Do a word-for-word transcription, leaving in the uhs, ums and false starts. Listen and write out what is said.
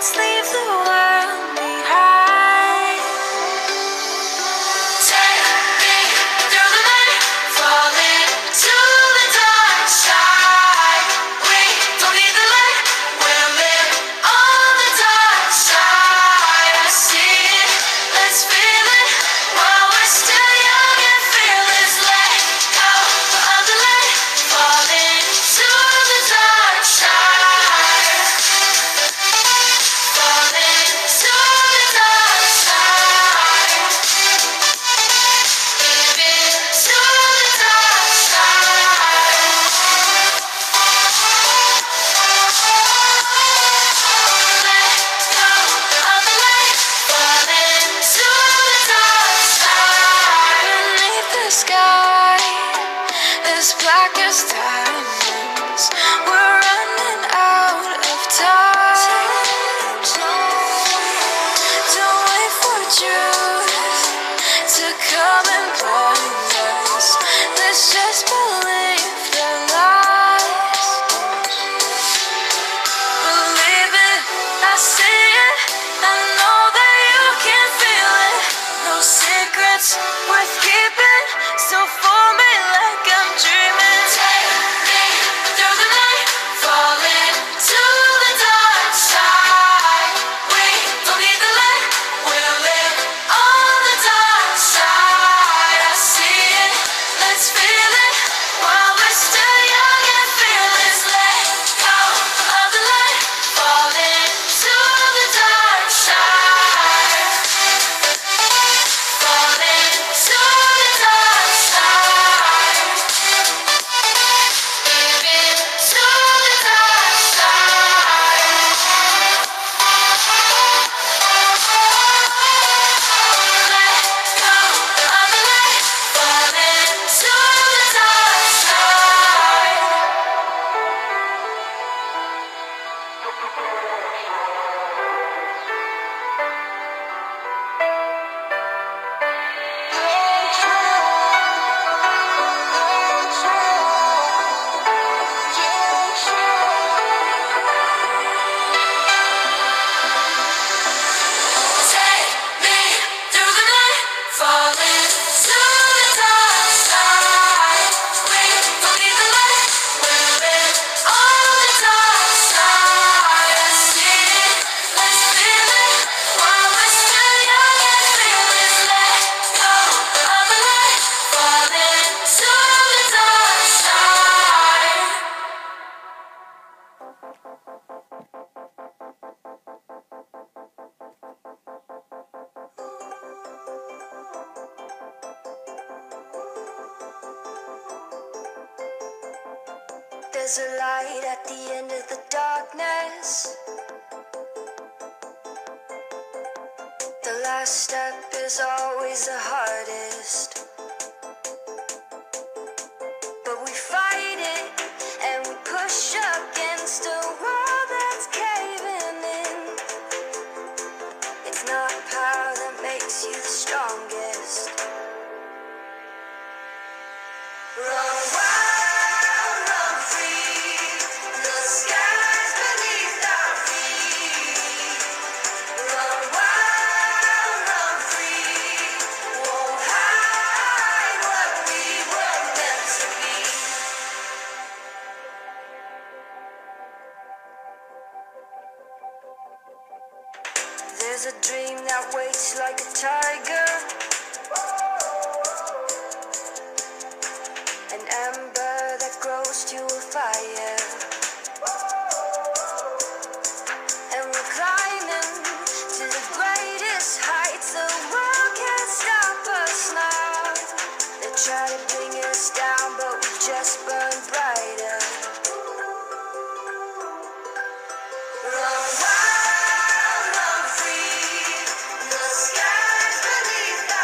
let's leave the world behind. Take me through the night, fall into the dark side. We don't need the light, we'll live on the dark side. I see it, let's feel it while we're still young and fearless. Let go of the light, fall into the dark side. Fall into the dark side. Give into the dark side. Let go of the light, fall into the dark side. Beneath the sky, as black as diamonds, we're running out of time. Don't wait for truth to come and blind us. Let's just believe their lies. Believe it, I see it, I know that you can feel it. No secrets worth keeping, so for me like I'm dreaming. Take me through the night, fall into the dark side. We don't need the light, we'll live on the dark side. I see it, let's feel it while we're still young and fearless. Let go of the light, fall into the dark side. Fall into the dark side. Give into the dark side. Let go of the light, fall into the dark side. Take me through the night, fall into the dark side. We don't need the light, we'll live on the dark side. I see it, let's feel it while we're still young and fearless. Let go of the light, fall into the dark side. There's a light at the end of the darkness. The last step is always the hardest. But we fight it and we push against a wall that's caving in. It's not power that makes you the strongest. Run wild, run free. The skies beneath our feet. Run wild, run free. Won't hide what we were meant to be. There's a dream that waits like a tiger. An ember that grows to a fire. And we're climbing to the greatest heights. The world can't stop us now. They try to bring us down, but we just burn brighter. Run wild, run free. The skies beneath